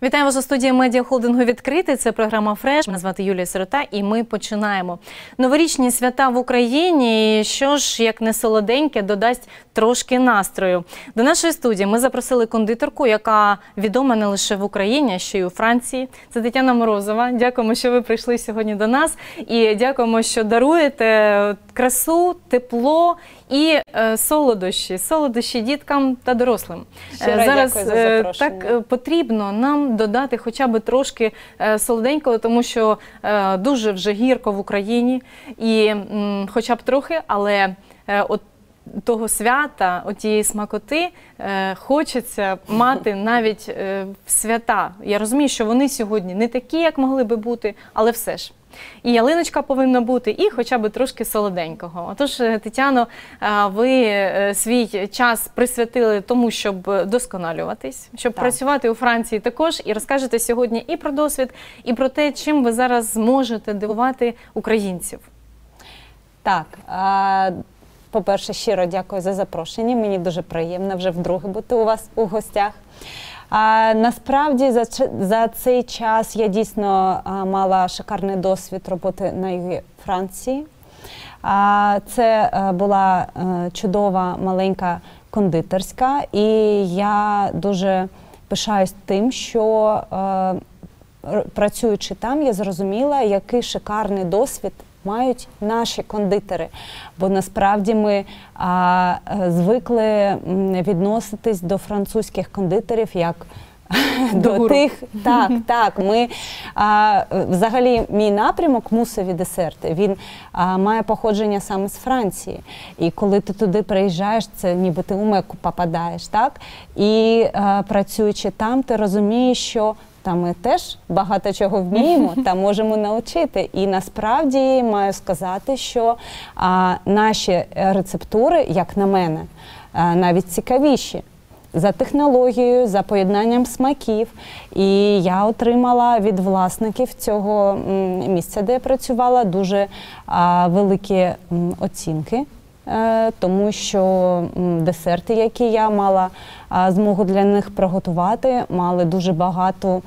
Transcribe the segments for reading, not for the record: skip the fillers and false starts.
Вітаю вас у студії медіахолдингу «Відкритий». Це програма «Фреш». Мене звати Юлія Сирота і ми починаємо. Новорічні свята в Україні, що ж, як не солоденьке, додасть трошки настрою. До нашої студії ми запросили кондитерку, яка відома не лише в Україні, а ще й у Франції. Це Тетяна Морозова. Дякуємо, що ви прийшли сьогодні до нас. І дякуємо, що даруєте красу, тепло і солодощі діткам та дорослим. Зараз так потрібно нам додати хоча б трошки солоденького, тому що дуже вже гірко в Україні, і хоча б трохи, але от того свята, отієї смакоти хочеться мати навіть в свята. Я розумію, що вони сьогодні не такі, як могли би бути, але все ж. І ялиночка повинна бути, і хоча б трошки солоденького. Отож, Тетяно, ви свій час присвятили тому, щоб досконалюватись, щоб працювати у Франції також. І розкажете сьогодні і про досвід, і про те, чим ви зараз зможете дивувати українців. Так, по-перше, щиро дякую за запрошення. Мені дуже приємно вже вдруге бути у вас у гостях. Насправді за цей час я дійсно мала шикарний досвід роботи на югі Франції. Це була чудова маленька кондитерська, і я дуже пишаюсь тим, що працюючи там, я зрозуміла, який шикарний досвід мають наші кондитери. Бо насправді ми звикли відноситись до французьких кондитерів як до тих. Так. Ми, взагалі, мій напрямок «Мусові десерти», він має походження саме з Франції. І коли ти туди приїжджаєш, це ніби ти у Мекку попадаєш, так? І працюючи там, ти розумієш, що та ми теж багато чого вміємо та можемо навчити. І насправді маю сказати, що наші рецептури, як на мене, навіть цікавіші. За технологією, за поєднанням смаків. І я отримала від власників цього місця, де я працювала, дуже великі оцінки. Тому що десерти, які я мала змогу для них приготувати, мали дуже багато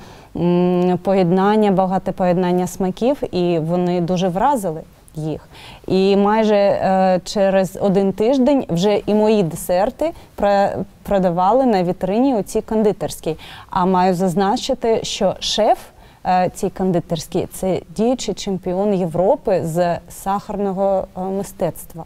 поєднання смаків, і вони дуже вразили їх. І майже через один тиждень вже і мої десерти продавали на вітрині у цій кондитерській. А маю зазначити, що шеф цій кондитерській – це діючий чемпіон Європи з сахарного мистецтва.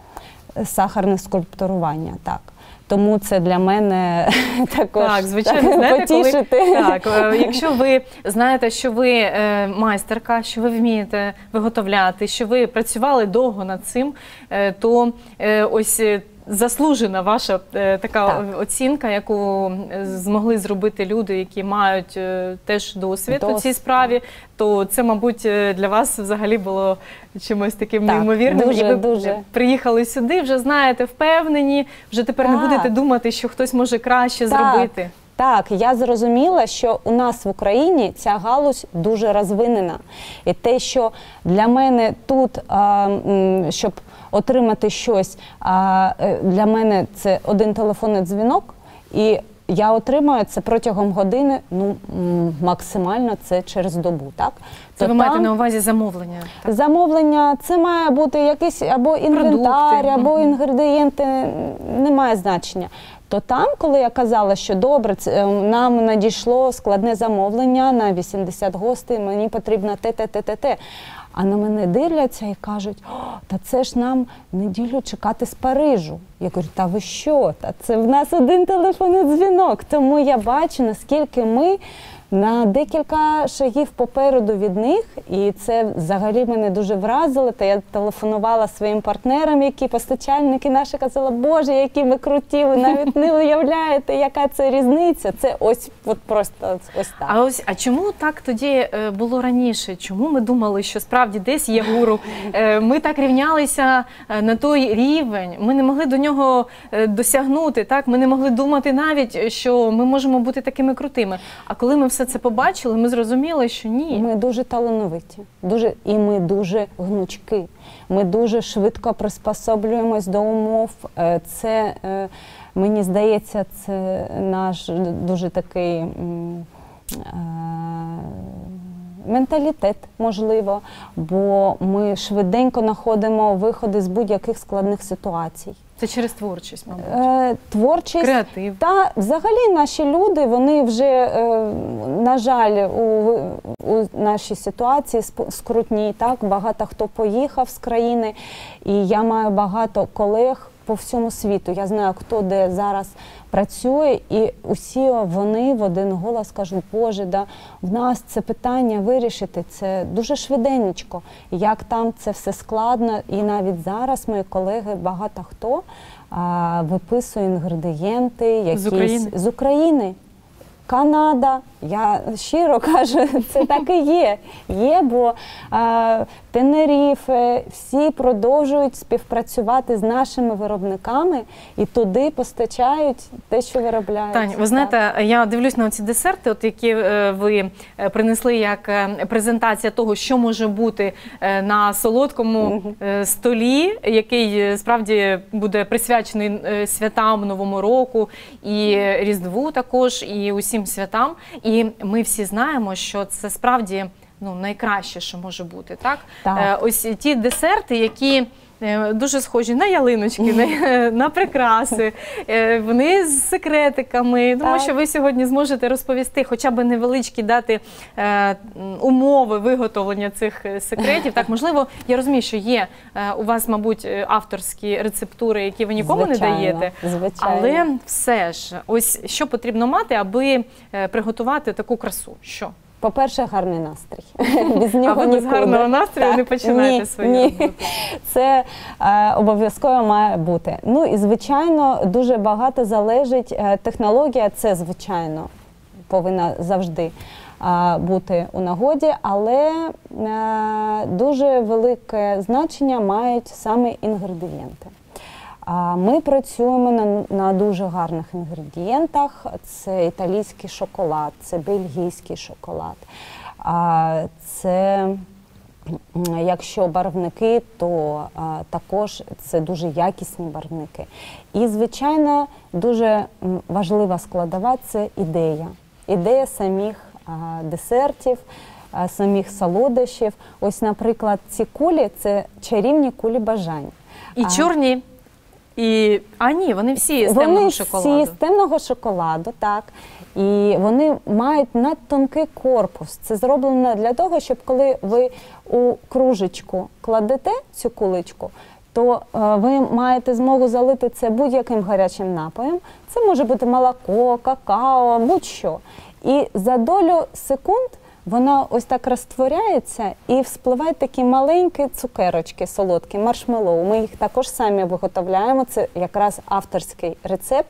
Сахарне скульптурування, так. Тому це для мене також потішити. Якщо ви знаєте, що ви майстерка, що ви вмієте виготовляти, що ви працювали довго над цим, то ось заслужена ваша така оцінка, яку змогли зробити люди, які мають теж досвід у цій справі, то це, мабуть, для вас взагалі було чимось таким неймовірним. І ви приїхали сюди, вже знаєте, впевнені, вже тепер не будете думати, що хтось може краще зробити. Так, я зрозуміла, що у нас в Україні ця галузь дуже розвинена. І те, що для мене тут, щоб отримати щось, для мене це один телефонний дзвінок, і я отримаю це протягом години, ну, максимально це через добу, так? Це ви маєте на увазі замовлення? Так? Замовлення, це має бути якийсь або інвентар, або інгредієнти, немає значення. То там, коли я казала, що добре, нам надійшло складне замовлення на 80 гостей, мені потрібно те. А на мене дивляться і кажуть, та це ж нам неділю чекати з Парижу. Я кажу, та ви що? Та це в нас один телефонний дзвінок. Тому я бачу, наскільки ми на декілька шагів попереду від них, і це взагалі мене дуже вразило. Та я телефонувала своїм партнерам, які постачальники наші, казала, Боже, які ви круті, ви навіть не уявляєте, яка це різниця. Це ось просто ось так. А чому так тоді було раніше? Чому ми думали, що справді десь є гуру? Ми так рівнялися на той рівень, ми не могли до нього досягнути, так? Ми не могли думати навіть, що ми можемо бути такими крутими. А коли ми все це побачили, ми зрозуміли, що ні. Ми дуже талановиті, і ми дуже гнучки. Ми дуже швидко приспособлюємось до умов. Це, мені здається, це наш дуже такий менталітет, можливо, бо ми швиденько знаходимо виходи з будь-яких складних ситуацій. Це через творчість, мабуть. Творчість. Креатив. Та взагалі наші люди, вони вже, на жаль, у нашій ситуації скрутній, так, багато хто поїхав з країни, і я маю багато колег по всьому світу. Я знаю, хто де зараз працює, і усі вони в один голос кажуть: Боже, да, в нас це питання вирішити, це дуже швиденечко. Як там це все складно, і навіть зараз мої колеги, багато хто виписує інгредієнти, якісь з України. Канада, я щиро кажу, це так і є. Є, бо Тенеріфе, всі продовжують співпрацювати з нашими виробниками і туди постачають те, що виробляють. Тань, ви знаєте, я дивлюсь на ці десерти, от які ви принесли як презентація того, що може бути на солодкому столі, який справді буде присвячений святам, Новому року і Різдву також, і усім святам. І ми всі знаємо, що це справді найкраще, що може бути. Так? Ось ті десерти, які дуже схожі на ялиночки, на прикраси, вони з секретиками. Думаю, що ви сьогодні зможете розповісти, хоча б невеличкі дати умови виготовлення цих секретів. Так, можливо, я розумію, що є у вас, мабуть, авторські рецептури, які ви нікому не даєте. Звичайно. Але все ж, ось що потрібно мати, аби приготувати таку красу? Що? По-перше, гарний настрій. Без нього а ви без гарного настрою не починаєте свою роботу? Це обов'язково має бути. Ну і, звичайно, дуже багато залежить. Технологія, це, звичайно, повинна завжди бути у нагоді, але дуже велике значення мають саме інгредієнти. Ми працюємо на дуже гарних інгредієнтах. Це італійський шоколад, це бельгійський шоколад. Це, якщо барвники, то також це дуже якісні барвники. І, звичайно, дуже важлива складова – це ідея. Ідея самих десертів, самих солодощів. Ось, наприклад, ці кулі – це чарівні кулі бажань. І чорні. Ні, вони всі з темного шоколаду. Вони всі з темного шоколаду, так. І вони мають надтонкий корпус. Це зроблено для того, щоб коли ви у кружечку кладете цю куличку, то ви маєте змогу залити це будь-яким гарячим напоєм. Це може бути молоко, какао, будь-що. І за долю секунд вона ось так розтворяється і вспливають такі маленькі цукерочки солодкі, маршмеллоу. Ми їх також самі виготовляємо, це якраз авторський рецепт.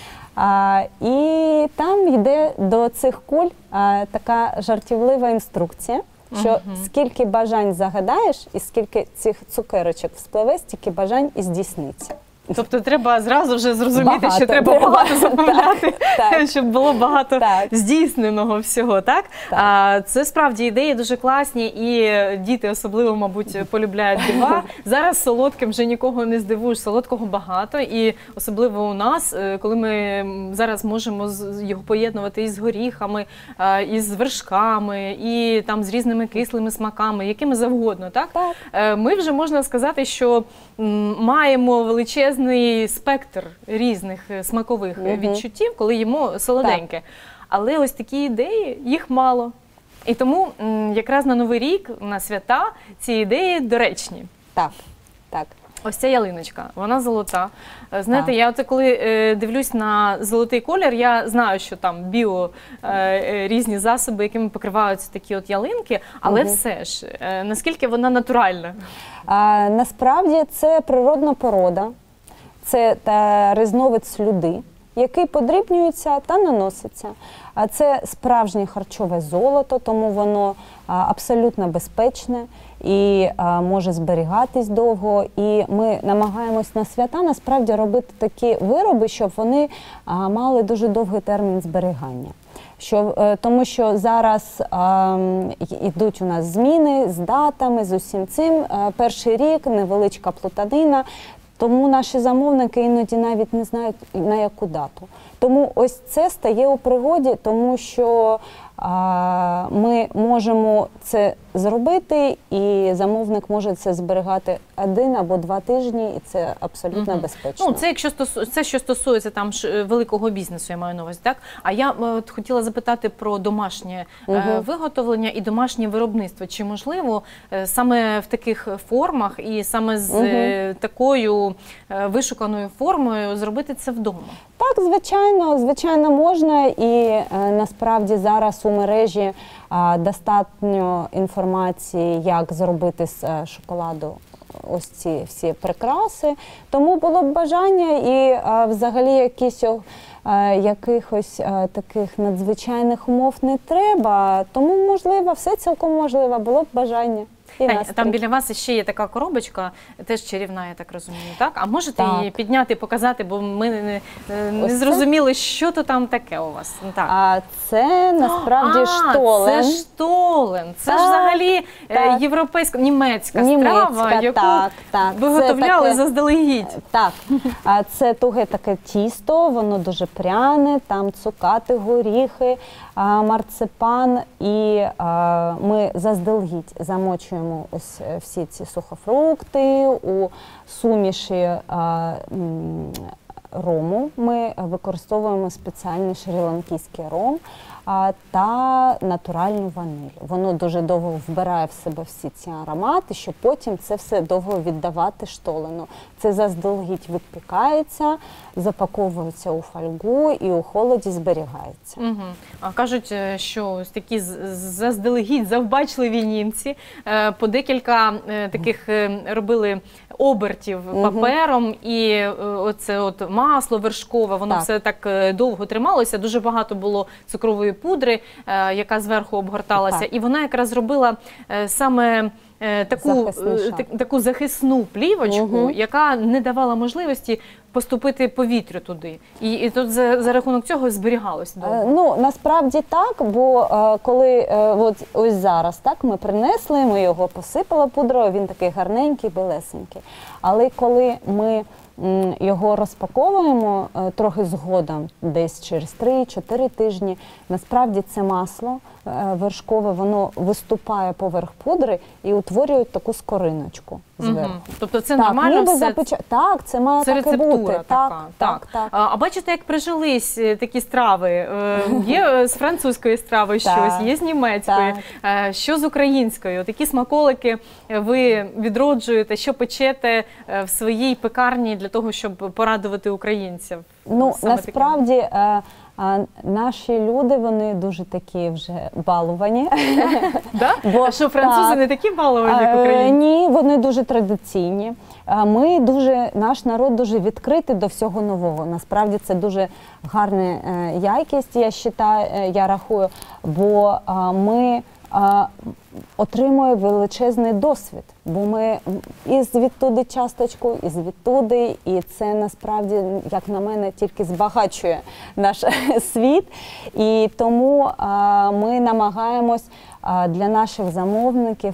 І там йде до цих куль така жартівлива інструкція, що скільки бажань загадаєш і скільки цих цукерочок вспливе, стільки бажань і здійсниться. Тобто треба зразу вже зрозуміти, що треба багато замовляти, щоб було багато здійсненого всього, так? Це справді ідеї дуже класні, і діти особливо, мабуть, полюбляють дива. Зараз солодким вже нікого не здивуєш, солодкого багато, і особливо у нас, коли ми зараз можемо його поєднувати із горіхами, із вершками, і там з різними кислими смаками, якими завгодно, так? Ми вже, можна сказати, що маємо величезний спектр різних смакових відчуттів, коли їмо солоденьке. Але ось такі ідеї, їх мало. І тому якраз на Новий рік, на свята, ці ідеї доречні. Так, так. Ось ця ялиночка, вона золота. Знаєте, я от коли дивлюсь на золотий колір, я знаю, що там біо різні засоби, якими покриваються такі от ялинки, але все ж, наскільки вона натуральна? Насправді це природна порода, це різновид слюди, який подрібнюється та наноситься. Це справжнє харчове золото, тому воно абсолютно безпечне і може зберігатись довго. І ми намагаємось на свята насправді робити такі вироби, щоб вони мали дуже довгий термін зберігання. Тому що зараз йдуть у нас зміни з датами, з усім цим. Перший рік, невеличка плутанина. Тому наші замовники іноді навіть не знають, на яку дату. Тому ось це стає у пригоді, тому що ми можемо це зробити, і замовник може це зберігати 1 або 2 тижні, і це абсолютно безпечно. Ну, це це що стосується там великого бізнесу, я маю на увазі, так? А я от хотіла запитати про домашнє виготовлення і домашнє виробництво. Чи можливо саме в таких формах і саме з такою вишуканою формою зробити це вдома? Так, звичайно можна, і насправді зараз у мережі достатньо інформації, як зробити з шоколаду ось ці всі прикраси. Тому було б бажання і взагалі якихось таких надзвичайних умов не треба. Тому можливо, все цілком можливо, було б бажання. Там біля вас ще є така коробочка, теж чарівна, я так розумію, так? А можете її підняти, показати, бо ми не зрозуміли, що то там таке у вас. Так. Це насправді штолен. Це штолен. Це ж взагалі європейська, німецька страва, яку виготовляли заздалегідь. Так, це туге таке тісто, воно дуже пряне, там цукати, горіхи, марципан, і ми заздалегідь замочуємо ось всі ці сухофрукти у суміші рому. Ми використовуємо спеціальний шрі-ланкійський ром та натуральну ваниль. Воно дуже довго вбирає в себе всі ці аромати, щоб потім це все довго віддавати штолену. Це заздалегідь відпікається, запаковується у фольгу і у холоді зберігається. А кажуть, що ось такі заздалегідь завбачливі німці по декілька таких робили обертів папером, і оце от масло вершкове, воно все так довго трималося, дуже багато було цукрової пудри, яка зверху обгорталася, і вона якраз зробила саме таку захисну плівочку, яка не давала можливості поступити повітрю туди. І тут за рахунок цього зберігалось довго. Ну, насправді так, бо коли ось зараз так ми принесли, ми його посипали пудрою, він такий гарненький, білесенький. Але коли ми його розпаковуємо трохи згодом, десь через 3-4 тижні, насправді це масло вершкове, воно виступає поверх пудри і утворює таку скориночку зверху. Тобто це нормально все? Так, це має таке бути. Так. А бачите, як прижились такі страви? Є з французької страви щось, є з німецької, що з української? Такі смаколики ви відроджуєте, що печете в своїй пекарні для того, щоб порадувати українців? Ну, насправді, наші люди, вони дуже такі вже баловані. А що, французи не такі баловані, як українці? Ні, вони дуже традиційні. Наш народ дуже відкритий до всього нового. Насправді це дуже гарна якість, я рахую, бо ми отримує величезний досвід, бо ми і звідтуди часточку, і звідтуди, і це насправді, як на мене, тільки збагачує наш світ. І тому ми намагаємось для наших замовників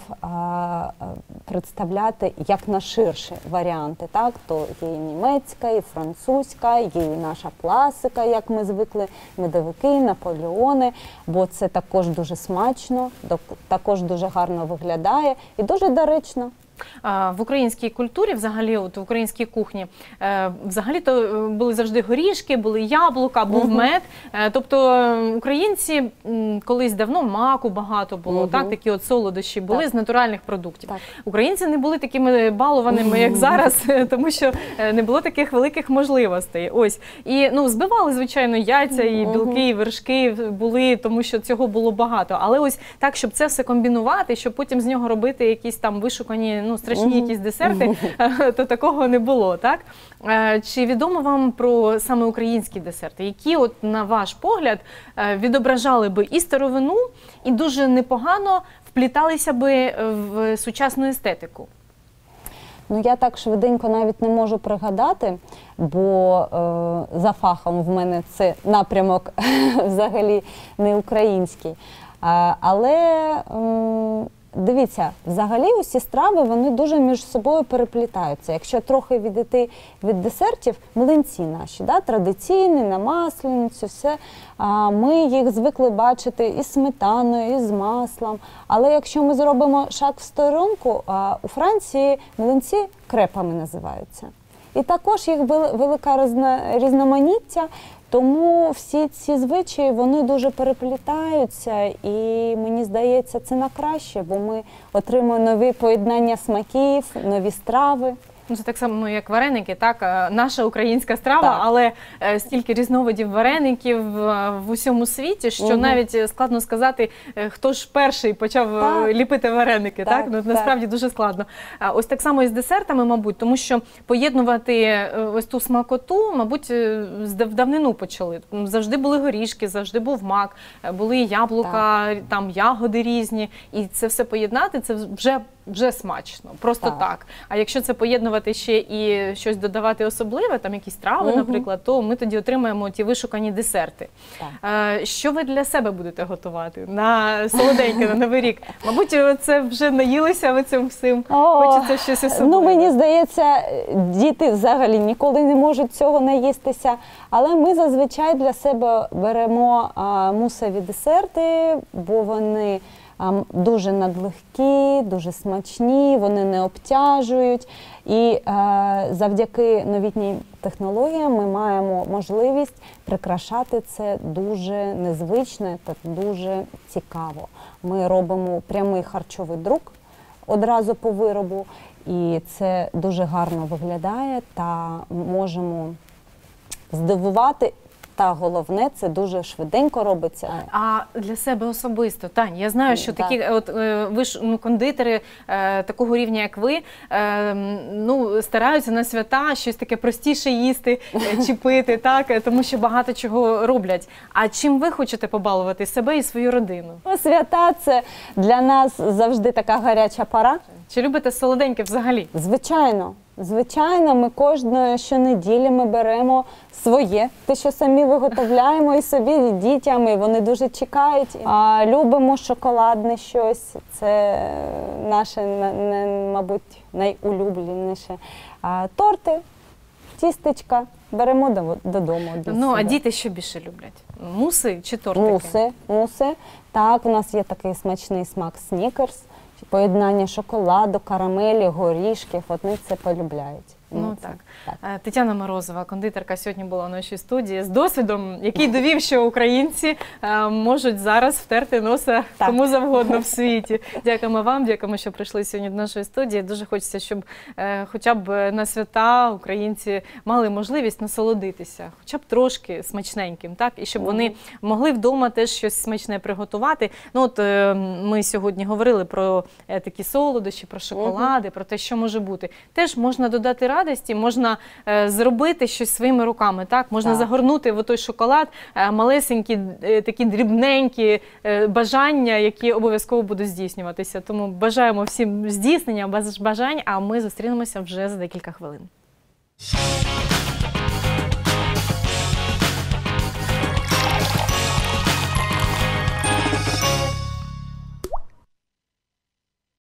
представляти якнайширші варіанти. Так? То є і німецька, і французька, є і наша класика, як ми звикли, медовики, наполеони, бо це також дуже смачно, також дуже гарно виглядає і дуже доречно. В українській культурі, взагалі, от в українській кухні, взагалі-то були завжди горішки, були яблука, був мед. Тобто українці колись давно маку багато було, так, такі от солодощі були з натуральних продуктів. Українці не були такими балованими, як зараз, тому що не було таких великих можливостей. Ось. І збивали, звичайно, яйця, і білки, і вершки були, тому що цього було багато. Але ось так, щоб це все комбінувати, щоб потім з нього робити якісь там вишукані, страшні якісь десерти, то такого не було, так? Чи відомо вам про саме українські десерти, які, от, на ваш погляд, відображали би і старовину, і дуже непогано впліталися би в сучасну естетику? Ну, я так швиденько навіть не можу пригадати, бо за фахом в мене це напрямок взагалі не український. Але дивіться, взагалі усі страви, вони дуже між собою переплітаються. Якщо трохи відійти від десертів, млинці наші, да, традиційні, на масленицю, все, ми їх звикли бачити із сметаною, і з маслом. Але якщо ми зробимо шаг в сторонку, у Франції млинці крепами називаються. І також їх велика різноманіття, тому всі ці звичаї, вони дуже переплітаються, і мені здається, це на краще, бо ми отримуємо нові поєднання смаків, нові страви. Ну, це так само, як вареники, так? Наша українська страва, Так. але стільки різновидів вареників в усьому світі, що навіть складно сказати, хто ж перший почав ліпити вареники, так? Ну, насправді дуже складно. Ось так само і з десертами, мабуть, тому що поєднувати ось ту смакоту, мабуть, в давнину почали. Завжди були горішки, завжди був мак, були яблука, там ягоди різні, і це все поєднати, це вже смачно, просто так. А якщо це поєднувати ще і щось додавати особливе, там якісь трави, наприклад, то ми тоді отримаємо ті вишукані десерти. Що ви для себе будете готувати на солоденьке, на Новий рік? Мабуть, це вже наїлися ви цим всім, хочеться щось особливе. Ну, мені здається, діти взагалі ніколи не можуть цього наїстися, але ми зазвичай для себе беремо мусові десерти, бо вони дуже надлегкі, дуже смачні, вони не обтяжують. І завдяки новітнім технологіям ми маємо можливість прикрашати це дуже незвично та дуже цікаво. Ми робимо прямий харчовий друк одразу по виробу, і це дуже гарно виглядає та можемо здивувати. Та головне, це дуже швиденько робиться. А для себе особисто, Тань, я знаю, що такі, от ви ж кондитери такого рівня, як ви, стараються на свята щось таке простіше їсти чи пити, так, тому що багато чого роблять. А чим ви хочете побалувати себе і свою родину? Свята – це для нас завжди така гаряча пора. Чи любите солоденьке взагалі? Звичайно. Звичайно, ми кожної щонеділі ми беремо своє, те, що самі виготовляємо і собі, і дітям, і вони дуже чекають. Любимо шоколадне щось, це наше, мабуть, найулюбленіше. Торти, тістечка беремо додому. Ну, а діти що більше люблять? Муси чи тортики? Муси. Так, у нас є такий смачний смак снікерс. Поєднання шоколаду, карамелі, горішків, вони це полюбляють. Ну так. Тетяна Морозова, кондитерка, сьогодні була в нашій студії з досвідом, який довів, що українці можуть зараз втерти носа кому завгодно в світі. Дякуємо вам, дякуємо, що прийшли сьогодні до нашої студії. Дуже хочеться, щоб хоча б на свята українці мали можливість насолодитися, хоча б трошки смачненьким, так? І щоб вони могли вдома теж щось смачне приготувати. Ну от ми сьогодні говорили про такі солодощі, про шоколади, про те, що може бути. Теж можна додати радості, можна зробити щось своїми руками, так? Можна загорнути в той шоколад малесенькі, такі дрібненькі бажання, які обов'язково будуть здійснюватися. Тому бажаємо всім здійснення бажань, а ми зустрінемося вже за декілька хвилин.